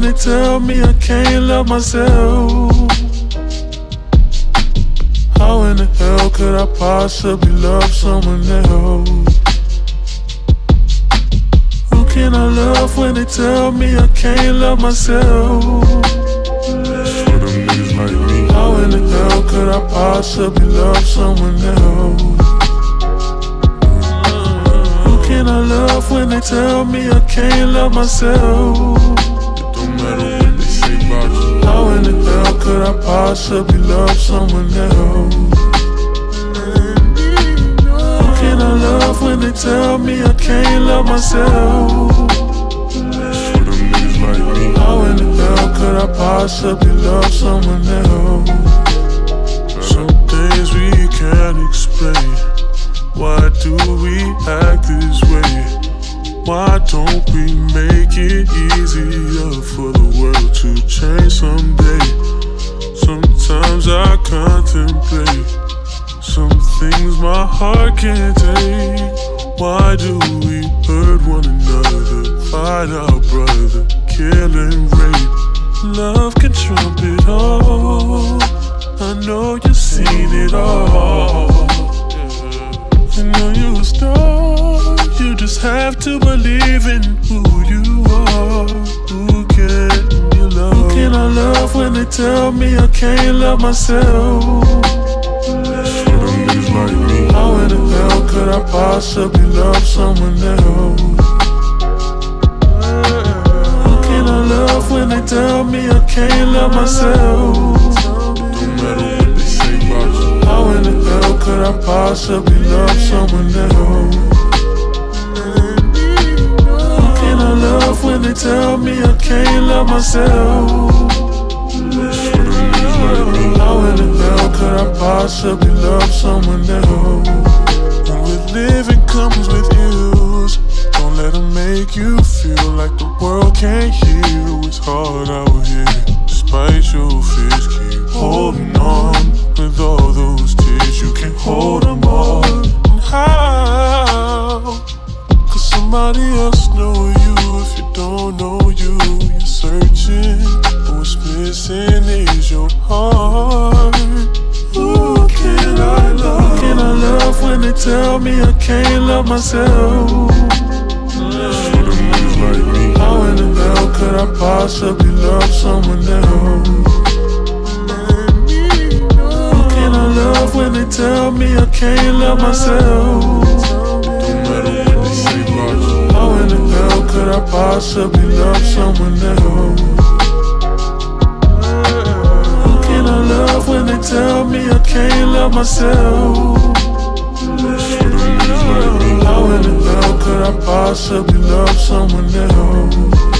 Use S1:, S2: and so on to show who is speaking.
S1: they tell me I can't love myself? How in the hell could I possibly love someone else? Who can I love when they tell me I can't love myself?
S2: That's for them niggas like me.
S1: How in the hell could I possibly love someone else? Who can I love when they tell me I can't love myself?
S2: It don't matter what they say about you.
S1: How in the hell could I possibly love someone else? Who can I love when they tell me I can't love myself?
S2: That's for them niggas like me.
S1: How in the hell could I possibly love someone else?
S3: Some things we can't explain. Why do we act this way? Why don't we make it easier for the world to change someday? Sometimes I contemplate some things my heart can't take. Why do we hurt one another, fight our brother, kill and rape? Love can trump it all. I know you've seen it all. I know you're a star. You just have to believe in who you are. Who can you love?
S1: Who can I love when they tell me I can't love myself?
S2: That's for them niggas like me.
S1: How in the hell could I possibly love someone else? Who can I love when they tell me I can't love myself?
S2: Don't matter what they say about you.
S1: How in the hell could I possibly love someone else? Who can I love when they tell me I can't love myself?
S2: That's for them niggas like me.
S1: How in the hell could I possibly love someone else?
S3: And with living comes with ills. Don't let them make you feel like the world can't heal. It's hard out here. Despite your fears, keep holding on. With all those tears, you can't hold them all. And how could somebody else know you if you don't know you? You're searching, but what's missing is your heart. Who can I love?
S1: Who can I love when they tell me I can't love myself?
S2: That's for them niggas like me.
S1: How in the hell could I possibly love someone else? Who can I love when they tell me I can't love myself?
S2: Don't matter what they say about you.
S1: How in the hell could I possibly love someone else? Who can I love when they tell me I can't love myself?
S2: That's for them niggas like me.
S1: How in the hell could I possibly love someone else?